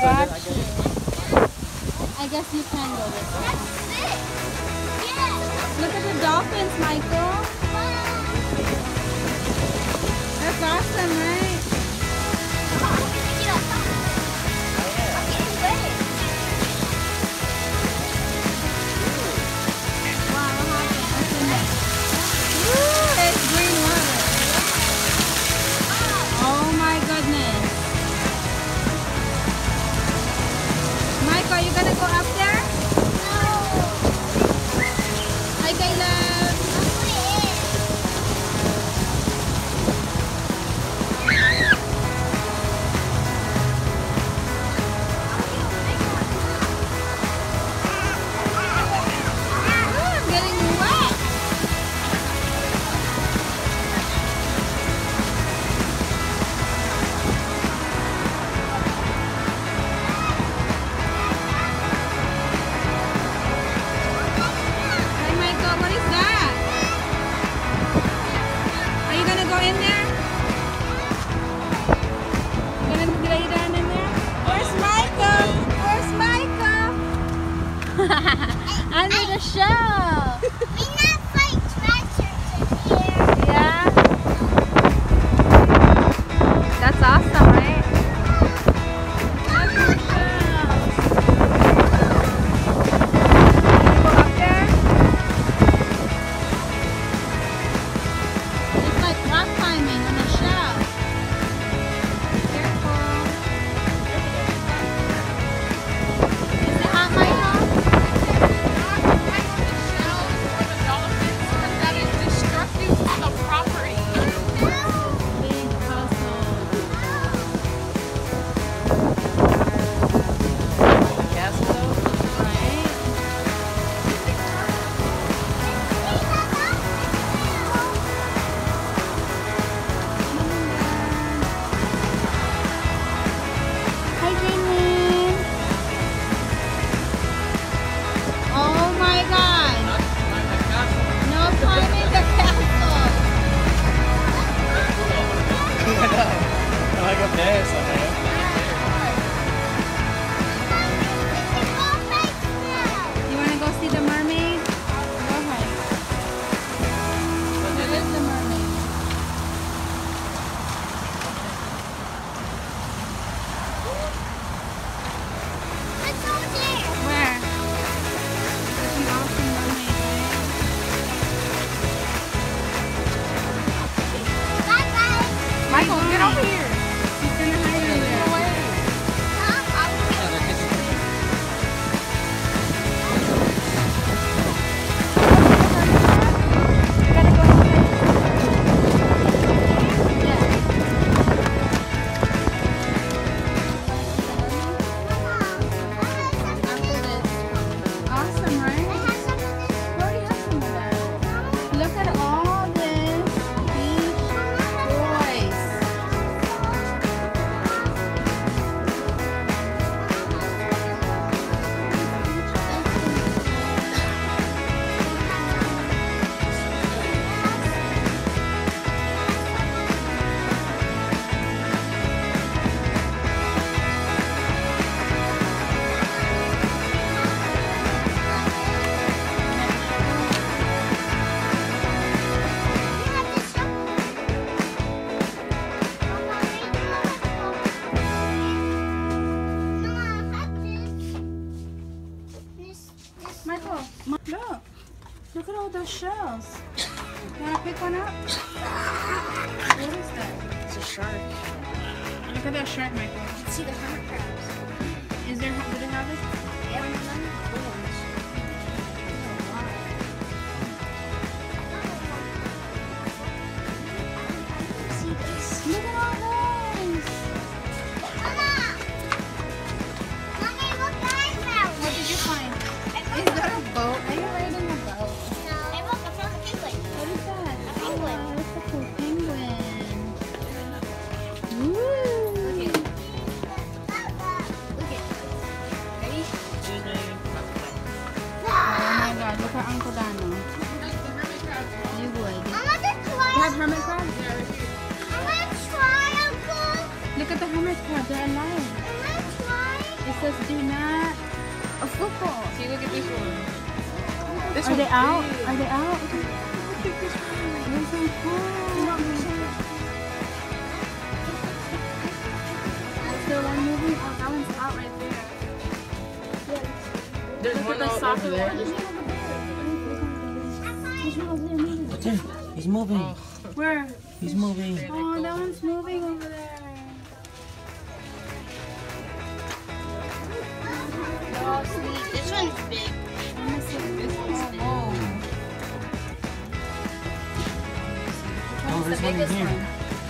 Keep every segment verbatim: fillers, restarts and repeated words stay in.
got you. I guess you can go this way. That's sick. Yeah. Look at the dolphins, Michael. That's awesome, right? Are you gonna go up there? No. Hi, Caleb. Oh, I'm getting wet. Under the shell. We not fight treasures in here. Yeah. That's awesome, right? Under the shells. Go up there. It's like rock climbing on a shell. Careful. Is it hot, Michael? You want to go see the mermaid? Go ahead. Where is the mermaid? Let's go there. Where? There's an awesome mermaid, right? Bye bye. Michael, get over here. He's gonna hide in there. Michael, look. Look at all those shells. You want to pick one up? What is that? It's a shark. Look at that shark, Michael. You can see the hermit crabs. Is there, do they have it? Yeah, and then the cool ones. See this? Look at all those. Mama. Mommy, look what I found. What did you find? Is that a boat? Are you riding a boat? No. Hey, look, I found a penguin. What is that? A penguin. Oh, that's a cool penguin. Woo! Look at it. Look at it. Ready? Oh my god, look at Uncle Dano. You would. I'm gonna try. You have hermit crabs? I'm gonna try, Uncle. Look at the hermit crab, they're alive. I'm gonna try. It says do not. A football. See, look at this one. This Are one's they out? big. Are they out? Look at this one. They're so cool. Is there one moving? Oh, that one's out right there. There's Look one at the out soccer over there. one. He's moving. Where? He's moving. Oh, that one's moving over there. Oh, sweet. This one's big. Let me see. This one's big. Oh, Oh, there's one in biggest here. one?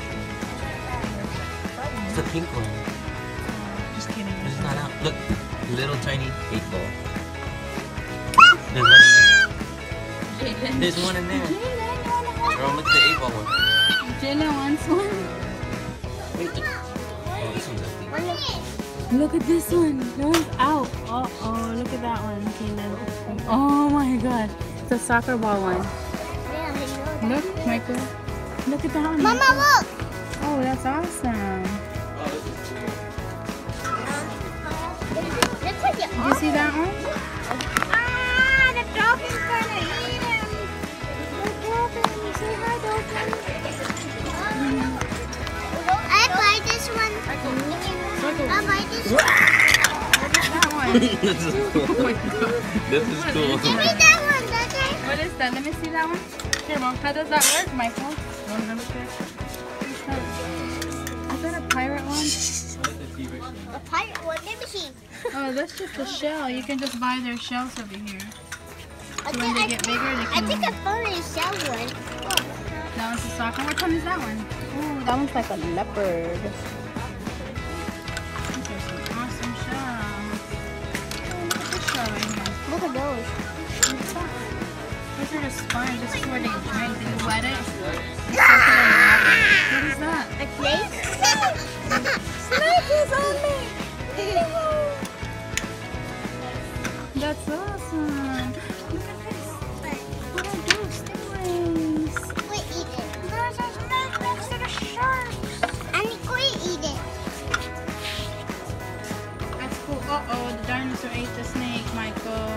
It's the pink one. Just kidding. It's not out. Look, little tiny eight ball. There's one in there. There's one in there. Girl, look at the eight ball one. Jayla wants one. Wait. Oh, this one's empty. Look at this one. That one's out. Uh oh, look at that one, Keenan. Oh my god. It's a soccer ball one. Look, Michael. Look at that one. Mama, Michael. look. Oh, that's awesome. Looks like Did you see that one? Ah, the dolphin's gonna eat him. The dolphin. Say hi, dolphin. I buy this one. I buy this one. That one. This is cool. This is cool. Give me that one, Daddy. What is that? Let me see that one. Here, Mom. How does that work, Michael? Is that a pirate one? A pirate one. Let me see. Oh, that's just a shell. You can just buy their shells over here. I So when they get bigger, they I can... think I found a shell one. Oh. That one's a soccer. Which one is that one? Ooh, that one's like a leopard. These are some awesome shells. Oh, look at this shell right here. Look at those. What's that? Those are the sponge. This is where they drink. They wet it. What is that? A snake? Snake is on me! That's awesome. Look at this. What are those stingrays? We eat it. There's a snake next to the sharks. And we eat it. That's cool. Uh-oh, the dinosaur ate the snake, Michael.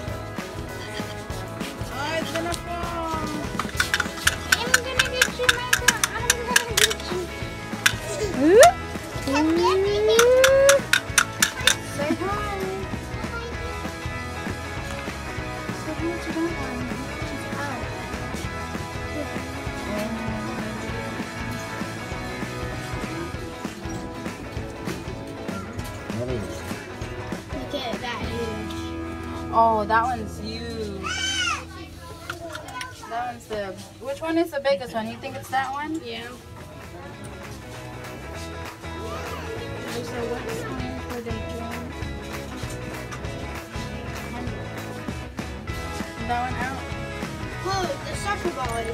Oh, it's gonna fall. I'm gonna get you, Michael. I'm gonna get you. Ooh. Come get me. Say hi. Say hi to that one. She's out. Look at that huge. Oh, that one's huge. That one's the... Which one is the biggest one? You think it's that one? Yeah. There's a website where they draw. Is that one out? Oh, the soccer ball is.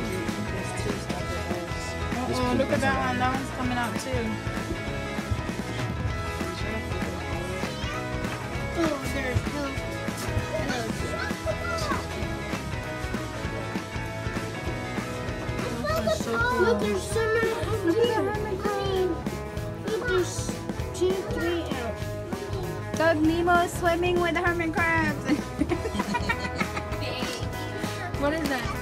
Oh, look at that one. That one's coming out too. Oh, there's no. So cool. Look, there's so many. Look at the hermit crab. Look, there's two, three out. Doug Nemo is swimming with the hermit crabs. What is that?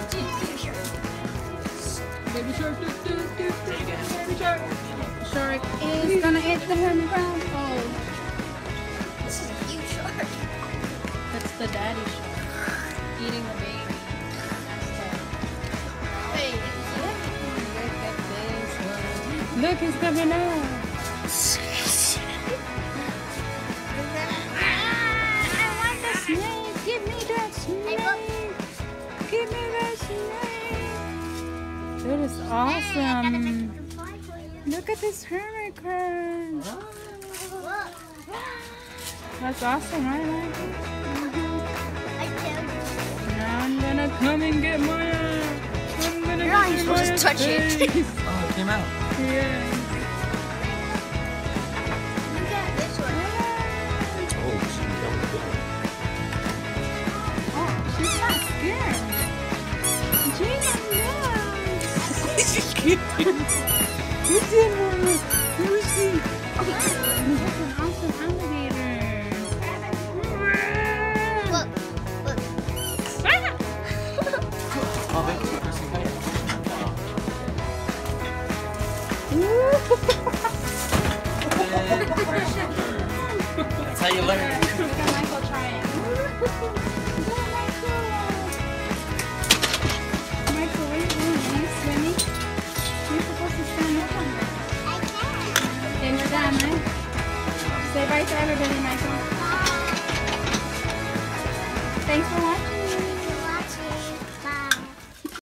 Baby shark. Doo, doo, doo, doo. Baby shark. Shark is gonna eat the hermit crab. Oh, This is a huge shark. that's the daddy shark eating the baby. That's Hey, the... Look, he's coming out. I want the snake. Give me that snake. Give me that snake. That is awesome. Look at this hermit crab. That's awesome, right, Michael? I tell you. Now I'm gonna come and get Maya. I'm gonna You're not get even supposed to Maya's touch it. face. Oh, it came out. Yeah. Look at this one. Oh, she's Oh, she's not scared. Gina, no. She's scared. Who's in her? Who's she? That's an awesome how you learn. Look at Michael try it. Michael, what are you doing? Are you swimming? You're supposed to stand up on that. I can. Okay, we're done, right? Say bye to everybody now.